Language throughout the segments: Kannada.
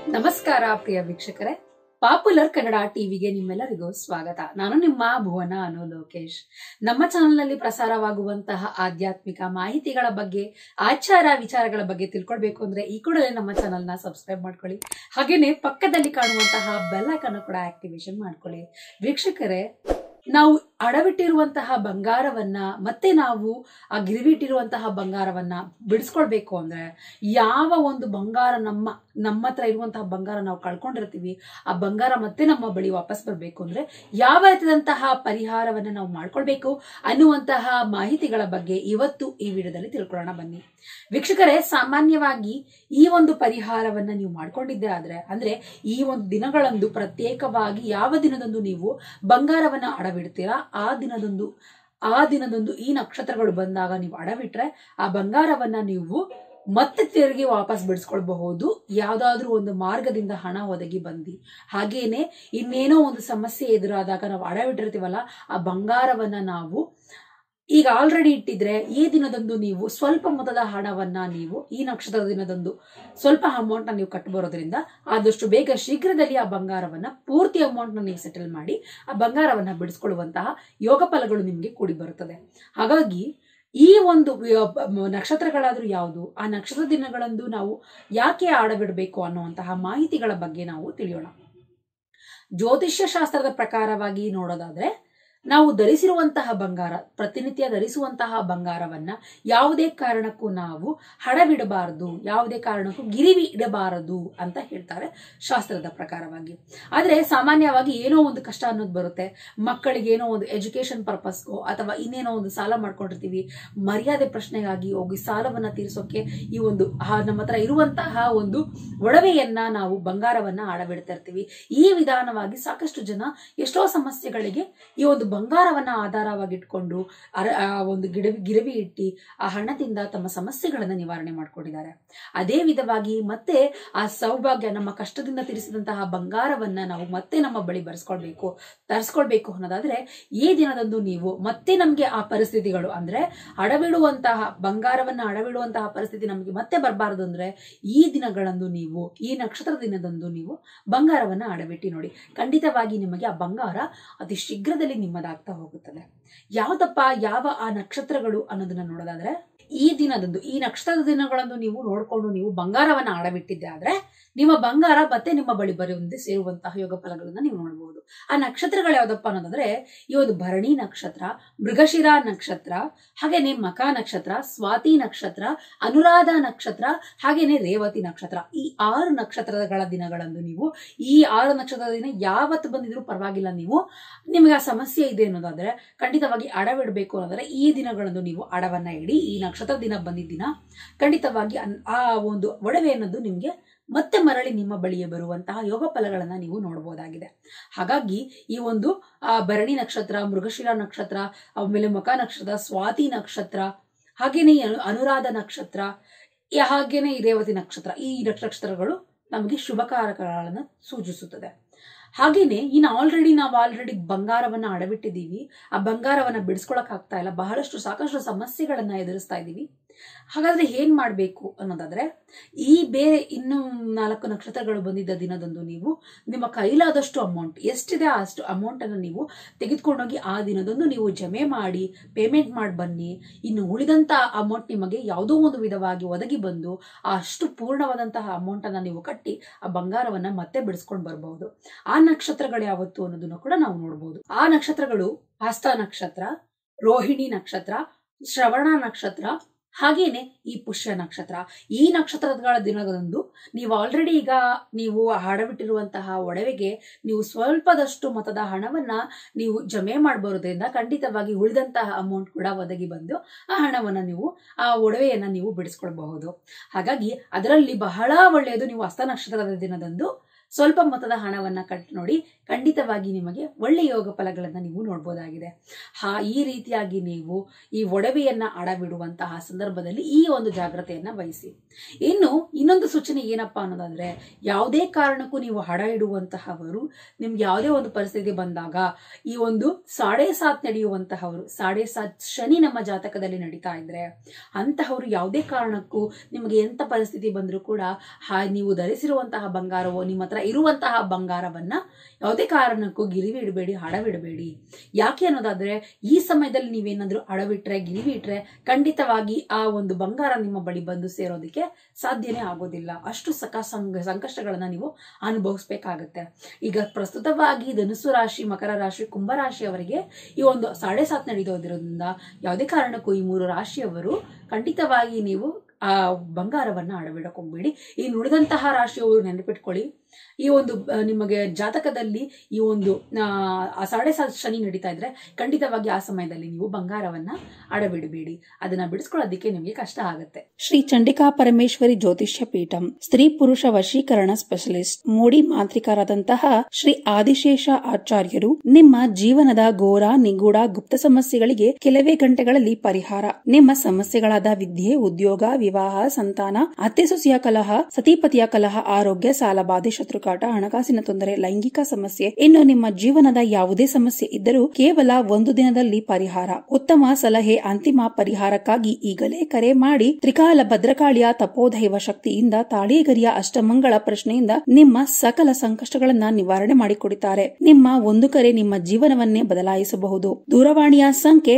ನಮಸ್ಕಾರ ಪ್ರಿಯ ವೀಕ್ಷಕರೇ, ಪಾಪ್ಯುಲರ್ ಕನ್ನಡ ಟಿವಿಗೆ ನಿಮ್ಮೆಲ್ಲರಿಗೂ ಸ್ವಾಗತ. ನಾನು ನಿಮ್ಮ ಭುವನ ಅನು ಲೋಕೇಶ್. ನಮ್ಮ ಚಾನೆಲ್ ನಲ್ಲಿ ಪ್ರಸಾರವಾಗುವಂತಹ ಆಧ್ಯಾತ್ಮಿಕ ಮಾಹಿತಿಗಳ ಬಗ್ಗೆ, ಆಚಾರ ವಿಚಾರಗಳ ಬಗ್ಗೆ ತಿಳ್ಕೊಳ್ಬೇಕು ಅಂದ್ರೆ ಈ ಕೂಡಲೇ ನಮ್ಮ ಚಾನೆಲ್ ನ ಸಬ್ಸ್ಕ್ರೈಬ್ ಮಾಡ್ಕೊಳ್ಳಿ. ಹಾಗೇನೆ ಪಕ್ಕದಲ್ಲಿ ಕಾಣುವಂತಹ ಬೆಲ್ ಐಕಾನ್ ಕೂಡ ಆಕ್ಟಿವೇಶನ್ ಮಾಡ್ಕೊಳ್ಳಿ. ವೀಕ್ಷಕರೇ, ನಾವು ಅಡವಿಟ್ಟಿರುವಂತಹ ಬಂಗಾರವನ್ನ ಮತ್ತೆ ನಾವು ಆ ಗಿರಿವಿ ಇಟ್ಟಿರುವಂತಹ ಬಂಗಾರವನ್ನ ಬಿಡಿಸ್ಕೊಳ್ಬೇಕು ಅಂದ್ರೆ, ಯಾವ ಒಂದು ಬಂಗಾರ ನಮ್ಮ ಹತ್ರ ಇರುವಂತಹ ಬಂಗಾರ ನಾವು ಕಳ್ಕೊಂಡಿರ್ತೀವಿ, ಆ ಬಂಗಾರ ಮತ್ತೆ ನಮ್ಮ ಬಳಿ ವಾಪಸ್ ಬರ್ಬೇಕು ಅಂದ್ರೆ ಯಾವ ರೀತಿಯಾದಂತಹ ಪರಿಹಾರವನ್ನ ನಾವು ಮಾಡ್ಕೊಳ್ಬೇಕು ಅನ್ನುವಂತಹ ಮಾಹಿತಿಗಳ ಬಗ್ಗೆ ಇವತ್ತು ಈ ವಿಡಿಯೋದಲ್ಲಿ ತಿಳ್ಕೊಳ್ಳೋಣ ಬನ್ನಿ. ವೀಕ್ಷಕರೇ, ಸಾಮಾನ್ಯವಾಗಿ ಈ ಒಂದು ಪರಿಹಾರವನ್ನ ನೀವು ಮಾಡ್ಕೊಂಡಿದ್ದೆ ಆದ್ರೆ, ಅಂದ್ರೆ ಈ ಒಂದು ದಿನಗಳಂದು ಪ್ರತ್ಯೇಕವಾಗಿ ಯಾವ ದಿನದಂದು ನೀವು ಬಂಗಾರವನ್ನ ಅಡವಿಡ್ತೀರಾ ಆ ದಿನದಂದು ಈ ನಕ್ಷತ್ರಗಳು ಬಂದಾಗ ನೀವು ಅಡವಿಟ್ರೆ ಆ ಬಂಗಾರವನ್ನ ನೀವು ಮತ್ತೆ ತಿರುಗಿ ವಾಪಸ್ ಬಿಡಿಸ್ಕೊಳ್ಬಹುದು, ಯಾವ್ದಾದ್ರೂ ಒಂದು ಮಾರ್ಗದಿಂದ ಹಣ ಒದಗಿ ಬಂದಿ. ಹಾಗೇನೆ ಇನ್ನೇನೋ ಒಂದು ಸಮಸ್ಯೆ ಎದುರಾದಾಗ ನಾವು ಅಡವಿಟ್ಟಿರ್ತೀವಲ್ಲ, ಆ ಬಂಗಾರವನ್ನ ನಾವು ಈಗ ಆಲ್ರೆಡಿ ಇಟ್ಟಿದ್ರೆ ಈ ದಿನದಂದು ನೀವು ಸ್ವಲ್ಪ ಮೊತ್ತದ ಹಣವನ್ನ ನೀವು ಈ ನಕ್ಷತ್ರದ ದಿನದಂದು ಸ್ವಲ್ಪ ಅಮೌಂಟ್ ನ ನೀವು ಕಟ್ಟಬರೋದ್ರಿಂದ ಆದಷ್ಟು ಬೇಗ ಶೀಘ್ರದಲ್ಲಿ ಆ ಬಂಗಾರವನ್ನ ಪೂರ್ತಿ ಅಮೌಂಟ್ ನ ನೀವು ಸೆಟಲ್ ಮಾಡಿ ಆ ಬಂಗಾರವನ್ನ ಬಿಡಿಸ್ಕೊಳ್ಳುವಂತಹ ಯೋಗ ಫಲಗಳು ನಿಮ್ಗೆ ಕೂಡಿ ಬರುತ್ತದೆ. ಹಾಗಾಗಿ ಈ ಒಂದು ನಕ್ಷತ್ರಗಳಾದ್ರೂ ಯಾವುದು, ಆ ನಕ್ಷತ್ರ ದಿನಗಳಂದು ನಾವು ಯಾಕೆ ಆಡಬಿಡಬೇಕು ಅನ್ನುವಂತಹ ಮಾಹಿತಿಗಳ ಬಗ್ಗೆ ನಾವು ತಿಳಿಯೋಣ. ಜ್ಯೋತಿಷ್ಯ ಶಾಸ್ತ್ರದ ಪ್ರಕಾರವಾಗಿ ನೋಡೋದಾದ್ರೆ, ನಾವು ಧರಿಸಿರುವಂತಹ ಬಂಗಾರ, ಪ್ರತಿನಿತ್ಯ ಧರಿಸುವಂತಹ ಬಂಗಾರವನ್ನ ಯಾವುದೇ ಕಾರಣಕ್ಕೂ ನಾವು ಹಡವಿಡಬಾರದು, ಯಾವುದೇ ಕಾರಣಕ್ಕೂ ಗಿರಿವಿ ಇಡಬಾರದು ಅಂತ ಹೇಳ್ತಾರೆ ಶಾಸ್ತ್ರದ ಪ್ರಕಾರವಾಗಿ. ಆದ್ರೆ ಸಾಮಾನ್ಯವಾಗಿ ಏನೋ ಒಂದು ಕಷ್ಟ ಅನ್ನೋದು ಬರುತ್ತೆ, ಮಕ್ಕಳಿಗೆ ಏನೋ ಒಂದು ಎಜುಕೇಶನ್ ಪರ್ಪಸ್ಗೋ ಅಥವಾ ಇನ್ನೇನೋ ಒಂದು ಸಾಲ ಮಾಡ್ಕೊಂಡಿರ್ತೀವಿ, ಮರ್ಯಾದೆ ಪ್ರಶ್ನೆಗಾಗಿ ಹೋಗಿ ಸಾಲವನ್ನ ತೀರಿಸೋಕೆ ಈ ಒಂದು ನಮ್ಮ ಹತ್ರ ಇರುವಂತಹ ಒಂದು ಒಡವೆಯನ್ನ ನಾವು ಬಂಗಾರವನ್ನ ಅಡವಿಡ್ತಾ ಇರ್ತೀವಿ. ಈ ವಿಧಾನವಾಗಿ ಸಾಕಷ್ಟು ಜನ ಎಷ್ಟೋ ಸಮಸ್ಯೆಗಳಿಗೆ ಈ ಒಂದು ಬಂಗಾರವನ್ನ ಆಧಾರವಾಗಿಟ್ಕೊಂಡು ಒಂದು ಗಿರವಿ ಇಟ್ಟಿ ಆ ಹಣದಿಂದ ತಮ್ಮ ಸಮಸ್ಯೆಗಳನ್ನ ನಿವಾರಣೆ ಮಾಡ್ಕೊಂಡಿದ್ದಾರೆ. ಅದೇ ವಿಧವಾಗಿ ಮತ್ತೆ ಆ ಸೌಭಾಗ್ಯ, ನಮ್ಮ ಕಷ್ಟದಿಂದ ತೀರಿಸಿದಂತಹ ಬಂಗಾರವನ್ನ ನಾವು ಮತ್ತೆ ನಮ್ಮ ಬಳಿ ತರಿಸ್ಕೊಳ್ಬೇಕು ಅನ್ನೋದಾದ್ರೆ ಈ ದಿನದಂದು ನೀವು ಮತ್ತೆ ನಮ್ಗೆ ಆ ಪರಿಸ್ಥಿತಿಗಳು ಅಂದ್ರೆ ಬಂಗಾರವನ್ನ ಅಡವಿಡುವಂತಹ ಪರಿಸ್ಥಿತಿ ನಮಗೆ ಮತ್ತೆ ಬರಬಾರದು ಅಂದ್ರೆ ಈ ದಿನಗಳಂದು ನೀವು, ಈ ನಕ್ಷತ್ರ ದಿನದಂದು ನೀವು ಬಂಗಾರವನ್ನ ಅಡವಿಟ್ಟಿ ನೋಡಿ. ಖಂಡಿತವಾಗಿ ನಿಮಗೆ ಆ ಬಂಗಾರ ಅತಿ ಶೀಘ್ರದಲ್ಲಿ ನಿಮ್ಮದಾಗ್ತಾ ಹೋಗುತ್ತದೆ. ಯಾವ ಆ ನಕ್ಷತ್ರಗಳು ಅನ್ನೋದನ್ನ ನೋಡೋದಾದ್ರೆ, ಈ ನಕ್ಷತ್ರದ ದಿನಗಳಂದು ನೀವು ನೋಡ್ಕೊಂಡು ನೀವು ಬಂಗಾರವನ್ನ ಅಡವಿಟ್ಟಿದ್ದೆ ಆದ್ರೆ ನಿಮ್ಮ ಬಂಗಾರ ಮತ್ತೆ ನಿಮ್ಮ ಬಳಿ ಬರುವಂತೆ ಸೇರುವಂತಹ ಯೋಗ ಫಲಗಳನ್ನ ನೀವು ನೋಡಬಹುದು. ಆ ನಕ್ಷತ್ರಗಳು ಯಾವ್ದಪ್ಪ ಅನ್ನೋದಾದ್ರೆ, ಈ ಒಂದು ಭರಣಿ ನಕ್ಷತ್ರ, ಮೃಗಶಿರ ನಕ್ಷತ್ರ, ಹಾಗೇನೆ ಮಖ ನಕ್ಷತ್ರ, ಸ್ವಾತಿ ನಕ್ಷತ್ರ, ಅನುರಾಧ ನಕ್ಷತ್ರ, ಹಾಗೇನೆ ರೇವತಿ ನಕ್ಷತ್ರ. ಈ 6 ನಕ್ಷತ್ರಗಳ ದಿನಗಳಂದು ನೀವು, ಈ 6 ನಕ್ಷತ್ರದ ದಿನ ಯಾವತ್ತು ಬಂದಿದ್ರು ಪರವಾಗಿಲ್ಲ, ನಿಮಗೆ ಆ ಸಮಸ್ಯೆ ಇದೆ ಅನ್ನೋದಾದ್ರೆ ಖಂಡಿತವಾಗಿ ಅಡವಿಡಬೇಕು ಅನ್ನೋದಾದ್ರೆ ಈ ದಿನಗಳಂದು ನೀವು ಅಡವನ್ನ ಇಡಿ. ಈ ನಕ್ಷತ್ರ ದಿನ ಬಂದಿದ್ದ ಖಂಡಿತವಾಗಿ ಆ ಒಂದು ಒಡವೆ ಅನ್ನೋದು ನಿಮ್ಗೆ ಮತ್ತೆ ಮರಳಿ ನಿಮ್ಮ ಬಳಿಯೇ ಬರುವಂತಹ ಯೋಗ ಫಲಗಳನ್ನ ನೀವು ನೋಡಬಹುದಾಗಿದೆ. ಹಾಗಾಗಿ ಈ ಒಂದು ಭರಣಿ ನಕ್ಷತ್ರ, ಮೃಗಶಿರ ನಕ್ಷತ್ರ, ಆಮೇಲೆ ಮಖ ನಕ್ಷತ್ರ, ಸ್ವಾತಿ ನಕ್ಷತ್ರ, ಹಾಗೇನೆ ಅನುರಾಧ ನಕ್ಷತ್ರ, ಹಾಗೇನೆ ರೇವತಿ ನಕ್ಷತ್ರ, ಈ ನಕ್ಷತ್ರಗಳು ನಮಗೆ ಶುಭಕಾರಕಗಳನ್ನ ಸೂಚಿಸುತ್ತದೆ. ಹಾಗೇನೆ ನಾವು ಆಲ್ರೆಡಿ ಬಂಗಾರವನ್ನ ಅಡವಿಟ್ಟಿದ್ದೀವಿ, ಆ ಬಂಗಾರವನ್ನ ಬಿಡಿಸ್ಕೊಳಕ್ ಆಗ್ತಾ ಇಲ್ಲ, ಸಾಕಷ್ಟು ಸಮಸ್ಯೆಗಳನ್ನ ಎದುರಿಸ್ತಾ ಇದ್ದೀವಿ. ಹಾಗಾದ್ರೆ ಏನ್ ಮಾಡ್ಬೇಕು ಅನ್ನೋದಾದ್ರೆ, ಈ ಬೇರೆ ಇನ್ನು 4 ನಕ್ಷತ್ರಗಳು ಬಂದಿದ್ದ ದಿನದಂದು ನೀವು ನಿಮ್ಮ ಕೈಲಾದಷ್ಟು ಅಮೌಂಟ್ ಎಷ್ಟಿದೆ ಅಷ್ಟು ಅಮೌಂಟ್ ಅನ್ನು ನೀವು ತೆಗೆದುಕೊಂಡೋಗಿ ಆ ದಿನದಂದು ನೀವು ಜಮೆ ಮಾಡಿ ಪೇಮೆಂಟ್ ಮಾಡಿ ಬನ್ನಿ. ಇನ್ನು ಉಳಿದಂತ ಅಮೌಂಟ್ ನಿಮಗೆ ಯಾವುದೋ ಒಂದು ವಿಧವಾಗಿ ಒದಗಿ ಬಂದು ಅಷ್ಟು ಪೂರ್ಣವಾದಂತಹ ಅಮೌಂಟ್ ಅನ್ನ ನೀವು ಕಟ್ಟಿ ಆ ಬಂಗಾರವನ್ನ ಮತ್ತೆ ಬಿಡಿಸ್ಕೊಂಡು ಬರಬಹುದು. ಆ ನಕ್ಷತ್ರಗಳು ಯಾವತ್ತು ಅನ್ನೋದನ್ನು ಕೂಡ ನಾವು ನೋಡಬಹುದು. ಆ ನಕ್ಷತ್ರಗಳು ಹಸ್ತ ನಕ್ಷತ್ರ, ರೋಹಿಣಿ ನಕ್ಷತ್ರ, ಶ್ರವಣ ನಕ್ಷತ್ರ, ಹಾಗೇನೆ ಈ ಪುಷ್ಯ ನಕ್ಷತ್ರ. ಈ ನಕ್ಷತ್ರಗಳ ದಿನದಂದು ನೀವು ಆಲ್ರೆಡಿ ಈಗ ನೀವು ಅಡವಿಟ್ಟಿರುವಂತಹ ಒಡವೆಗೆ ನೀವು ಸ್ವಲ್ಪದಷ್ಟು ಮೊತ್ತದ ಹಣವನ್ನ ನೀವು ಜಮೆ ಮಾಡಬರೋದ್ರಿಂದ ಖಂಡಿತವಾಗಿ ಉಳಿದಂತಹ ಅಮೌಂಟ್ ಕೂಡ ಒದಗಿ ಬಂದು ಆ ಹಣವನ್ನ ನೀವು, ಆ ಒಡವೆಯನ್ನ ನೀವು ಬಿಡಿಸ್ಕೊಳ್ಬಹುದು. ಹಾಗಾಗಿ ಅದರಲ್ಲಿ ಬಹಳ ಒಳ್ಳೆಯದು, ನೀವು ಹಸ್ತ ನಕ್ಷತ್ರದ ದಿನದಂದು ಸ್ವಲ್ಪ ಮೊತ್ತದ ಹಣವನ್ನ ಕಟ್ಟಿ ನೋಡಿ, ಖಂಡಿತವಾಗಿ ನಿಮಗೆ ಒಳ್ಳೆಯ ಯೋಗ ಫಲಗಳನ್ನ ನೀವು ನೋಡ್ಬೋದಾಗಿದೆ. ಈ ರೀತಿಯಾಗಿ ನೀವು ಈ ಒಡವೆಯನ್ನ ಅಡವಿಡುವಂತಹ ಸಂದರ್ಭದಲ್ಲಿ ಈ ಒಂದು ಜಾಗ್ರತೆಯನ್ನ ವಹಿಸಿ. ಇನ್ನು ಇನ್ನೊಂದು ಸೂಚನೆ ಏನಪ್ಪಾ ಅನ್ನೋದಾದ್ರೆ, ಯಾವುದೇ ಕಾರಣಕ್ಕೂ ನೀವು ಹಡ ಇಡುವಂತಹವರು ನಿಮ್ಗೆ ಯಾವುದೇ ಒಂದು ಪರಿಸ್ಥಿತಿ ಬಂದಾಗ ಈ ಒಂದು 7.5 ನಡೆಯುವಂತಹವರು, 7.5 ಶನಿ ನಮ್ಮ ಜಾತಕದಲ್ಲಿ ನಡೀತಾ ಇದ್ರೆ ಅಂತಹವರು ಯಾವುದೇ ಕಾರಣಕ್ಕೂ ನಿಮಗೆ ಎಂತ ಪರಿಸ್ಥಿತಿ ಬಂದರೂ ಕೂಡ ನೀವು ಧರಿಸಿರುವಂತಹ ಬಂಗಾರವೋ ನಿಮ್ಮ ಹತ್ರ ಇರುವಂತಹ ಬಂಗಾರವನ್ನ ಯಾವುದೇ ಕಾರಣಕ್ಕೂ ಗಿರಿವಿ ಇಡಬೇಡಿ, ಅಡವಿಡಬೇಡಿ. ಯಾಕೆ ಅನ್ನೋದಾದ್ರೆ ಈ ಸಮಯದಲ್ಲಿ ನೀವೇನಾದ್ರೂ ಅಡವಿಟ್ರೆ, ಗಿರಿವಿ ಇಟ್ರೆ ಖಂಡಿತವಾಗಿ ಆ ಒಂದು ಬಂಗಾರ ನಿಮ್ಮ ಬಳಿ ಬಂದು ಸೇರೋದಕ್ಕೆ ಸಾಧ್ಯನೇ ಆಗೋದಿಲ್ಲ. ಅಷ್ಟು ಸಂಕಷ್ಟಗಳನ್ನ ನೀವು ಅನುಭವಿಸ್ಬೇಕಾಗತ್ತೆ. ಈಗ ಪ್ರಸ್ತುತವಾಗಿ ಧನುಸು ರಾಶಿ, ಮಕರ ರಾಶಿ, ಕುಂಭ ರಾಶಿಯವರಿಗೆ ಈ ಒಂದು 7.5 ನಡೆಯೋದ್ರಿಂದ ಯಾವುದೇ ಕಾರಣಕ್ಕೂ ಈ 3 ರಾಶಿಯವರು ಖಂಡಿತವಾಗಿ ನೀವು ಆ ಬಂಗಾರವನ್ನ ಅಡವಿಡಕ್ ಹೋಗ್ಬೇಡಿ. ಈ ನುಡಿದಂತಹ ರಾಶಿಯವರು ನೆನಪಿಟ್ಕೊಳ್ಳಿ, ಈ ಒಂದು ನಿಮಗೆ ಜಾತಕದಲ್ಲಿ ಈ ಒಂದು 7.5 ಶನಿ ನಡೀತಾ ಇದ್ರೆ ಖಂಡಿತವಾಗಿ ಆ ಸಮಯದಲ್ಲಿ ನೀವು ಬಂಗಾರವನ್ನ ಅಡವಿಡಬೇಡಿ. ಅದನ್ನ ಬಿಡಿಸ್ಕೊಳ್ಳೋದಕ್ಕೆ ನಿಮಗೆ ಕಷ್ಟ ಆಗುತ್ತೆ. ಶ್ರೀ ಚಂಡಿಕಾ ಪರಮೇಶ್ವರಿ ಜ್ಯೋತಿಷ್ಯ ಪೀಠಂ, ಸ್ತ್ರೀ ಪುರುಷ ವಶೀಕರಣ ಸ್ಪೆಷಲಿಸ್ಟ್, ಮೋಡಿ ಮಾಂತ್ರಿಕರಾದಂತಹ ಶ್ರೀ ಆದಿಶೇಷ ಆಚಾರ್ಯರು ನಿಮ್ಮ ಜೀವನದ ಘೋರ ನಿಗೂಢ ಗುಪ್ತ ಸಮಸ್ಯೆಗಳಿಗೆ ಕೆಲವೇ ಗಂಟೆಗಳಲ್ಲಿ ಪರಿಹಾರ. ನಿಮ್ಮ ಸಮಸ್ಯೆಗಳಾದ ವಿದ್ಯೆ, ಉದ್ಯೋಗ, ವಿವಾಹ, ಸಂತಾನ, ಅತ್ತೆ ಸೊಸೆಯ ಕಲಹ, ಸತಿಪತಿಯ ಕಲಹ, ಆರೋಗ್ಯ, ಸಾಲಬಾಧೆ, ಶತ್ರುಕಾಟ, ಹಣಕಾಸಿನ ತೊಂದರೆ, ಲೈಂಗಿಕ ಸಮಸ್ಯೆ, ಇನ್ನು ನಿಮ್ಮ ಜೀವನದ ಯಾವುದೇ ಸಮಸ್ಯೆ ಇದ್ದರೂ ಕೇವಲ 1 ದಿನದಲ್ಲಿ ಪರಿಹಾರ. ಉತ್ತಮ ಸಲಹೆ, ಅಂತಿಮ ಪರಿಹಾರಕ್ಕಾಗಿ ಈಗಲೇ ಕರೆ ಮಾಡಿ. ತ್ರಿಕಾಲ ಭದ್ರಕಾಳಿಯ ತಪೋದೈವ ಶಕ್ತಿಯಿಂದ, ತಾಳೇಗರಿಯ ಅಷ್ಟಮಂಗಳ ಪ್ರಶ್ನೆಯಿಂದ ನಿಮ್ಮ ಸಕಲ ಸಂಕಷ್ಟಗಳನ್ನ ನಿವಾರಣೆ ಮಾಡಿಕೊಡುತ್ತಾರೆ. ನಿಮ್ಮ ಒಂದು ಕರೆ ನಿಮ್ಮ ಜೀವನವನ್ನೇ ಬದಲಾಯಿಸಬಹುದು. ದೂರವಾಣಿಯ ಸಂಖ್ಯೆ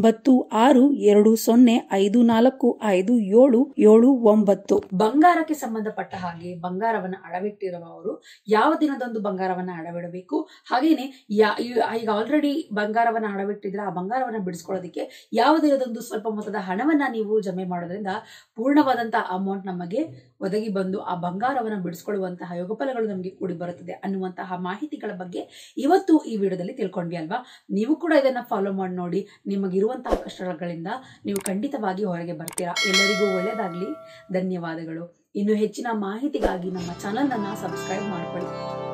9625454779. ಬಂಗಾರಕ್ಕೆ ಸಂಬಂಧಪಟ್ಟ ಹಾಗೆ ಬಂಗಾರವನ್ನ ಅಡವಿಟ್ಟಿರುವವರು ಯಾವ ದಿನದಂದು ಬಂಗಾರವನ್ನ ಅಡವಿಡಬೇಕು, ಹಾಗೇನೆ ಈಗ ಆಲ್ರೆಡಿ ಬಂಗಾರವನ್ನ ಅಡವಿಟ್ಟಿದ್ರೆ ಆ ಬಂಗಾರವನ್ನ ಬಿಡಿಸ್ಕೊಳ್ಳೋದಕ್ಕೆ ಯಾವ ದಿನದಂದು ಸ್ವಲ್ಪ ಮೊತ್ತದ ಹಣವನ್ನ ನೀವು ಜಮೆ ಮಾಡೋದ್ರಿಂದ ಪೂರ್ಣವಾದಂತಹ ಅಮೌಂಟ್ ನಮಗೆ ಒದಗಿ ಬಂದು ಆ ಬಂಗಾರವನ್ನ ಬಿಡಿಸ್ಕೊಳ್ಳುವಂತಹ ಯೋಗಫಲಗಳು ನಮಗೆ ಕೂಡಿ ಬರುತ್ತದೆ ಅನ್ನುವಂತಹ ಮಾಹಿತಿಗಳ ಬಗ್ಗೆ ಇವತ್ತು ಈ ವಿಡಿಯೋದಲ್ಲಿ ತಿಳ್ಕೊಂಡ್ವಿ ಅಲ್ವಾ. ನೀವು ಕೂಡ ಇದನ್ನ ಫಾಲೋ ಮಾಡಿ ನೋಡಿ, ನಿಮಗಿರುವಂತಹ ಕಷ್ಟಗಳಿಂದ ನೀವು ಖಂಡಿತವಾಗಿ ಹೊರಗೆ ಬರ್ತೀರಾ. ಎಲ್ಲರಿಗೂ ಒಳ್ಳೆಯದಾಗ್ಲಿ. ಧನ್ಯವಾದಗಳು. ಇನ್ನು ಹೆಚ್ಚಿನ ಮಾಹಿತಿಗಾಗಿ ನಮ್ಮ ಚಾನೆಲ್ ಅನ್ನ ಸಬ್ಸ್ಕ್ರೈಬ್ ಮಾಡ್ಕೊಳ್ಳಿ.